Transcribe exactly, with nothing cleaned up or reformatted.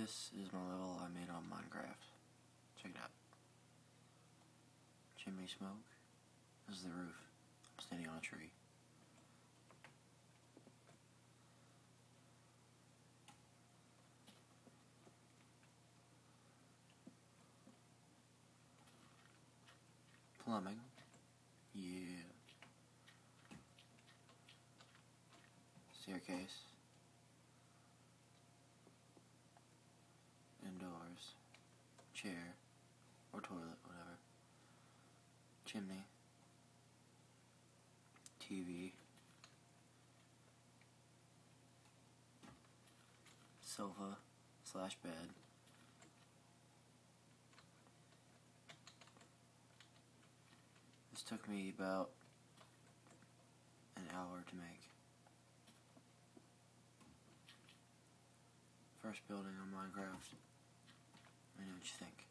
This is my level I made on Minecraft. Check it out. Chimney smoke. This is the roof. I'm standing on a tree. Plumbing. Yeah. Staircase. Indoors. Chair. Or toilet, whatever. Chimney. T V. Sofa slash bed. This took me about an hour to make. First building on Minecraft. Let me know what you think.